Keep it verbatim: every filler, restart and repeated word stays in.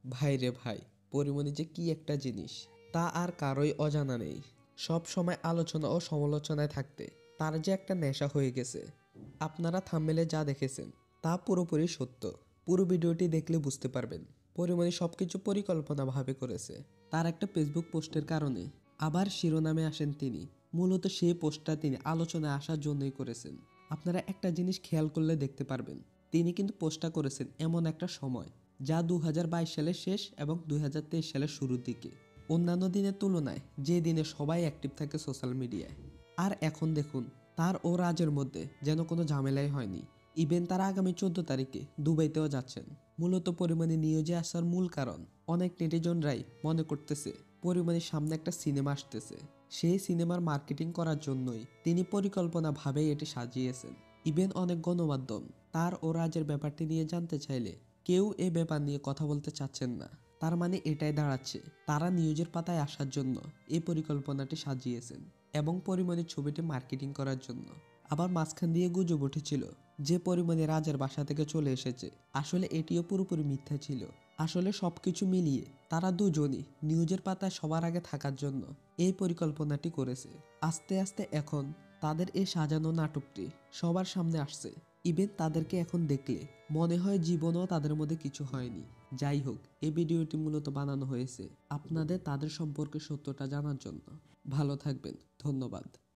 ভাই রে ভাই, পরিমণি যে কি একটা জিনিস তা আর কারোই অজানা নেই। সব সময় আলোচনা ও সমালোচনায় থাকতে তার যে একটা নেশা হয়ে গেছে। আপনারা থাম্বনেলে যা দেখেছেন তা পুরোপুরি সত্য। পুরো ভিডিওটি দেখলে বুঝতে পারবেন পরিমণি সবকিছু পরিকল্পনাভাবে করেছে। তার একটা ফেসবুক পোস্টের কারণে আবার শিরোনামে আসেন তিনি। মূলত সেই পোস্টটা তিনি আলোচনায় আসার জন্যই করেছেন। আপনারা একটা জিনিস খেয়াল করলে দেখতে পারবেন তিনি কিন্তু পোস্টটা করেছেন এমন একটা সময় যা দু হাজার বাইশ সালের শেষ এবং দুই হাজার তেইশ সালের শুরুর দিকে। অন্যান্য দিনের তুলনায় যে দিনে সবাই অ্যাক্টিভ থাকে সোশ্যাল মিডিয়ায়। আর এখন দেখুন তার ও রাজের মধ্যে যেন কোনো ঝামেলাই হয়নি। ইভেন তারা আগামী চোদ্দ তারিখে দুবাইতেও যাচ্ছেন। মূলত পরিমণি নিউজে আসার মূল কারণ অনেক নেটিজনরাই মনে করতেছে পরিমণির সামনে একটা সিনেমা আসতেছে। সেই সিনেমার মার্কেটিং করার জন্যই তিনি পরিকল্পনাভাবে এটি সাজিয়েছেন। ইভেন অনেক গণমাধ্যম তার ও রাজের ব্যাপারটি নিয়ে জানতে চাইলে কেউ এ ব্যাপার নিয়ে কথা বলতে চাচ্ছেন না। তার মানে এটাই দাঁড়াচ্ছে তারা নিউজের পাতায় আসার জন্য এই পরিকল্পনাটি সাজিয়েছেন এবং পরিমণির ছবিটি মার্কেটিং করার জন্য। আবার মাঝখান দিয়ে গুজব উঠেছিল যে পরিমণি রাজের বাসা থেকে চলে এসেছে। আসলে এটিও পুরোপুরি মিথ্যা ছিল। আসলে সবকিছু মিলিয়ে তারা দুজনই নিউজের পাতায় সবার আগে থাকার জন্য এই পরিকল্পনাটি করেছে। আস্তে আস্তে এখন তাদের এই সাজানো নাটকটি সবার সামনে আসছে। ইভেন তাদেরকে এখন দেখলে মনে হয় জীবনেও তাদের মধ্যে কিছু হয়নি। যাই হোক, এই ভিডিওটি মূলত বানানো হয়েছে আপনাদের তাদের সম্পর্কে সত্যটা জানার জন্য। ভালো থাকবেন, ধন্যবাদ।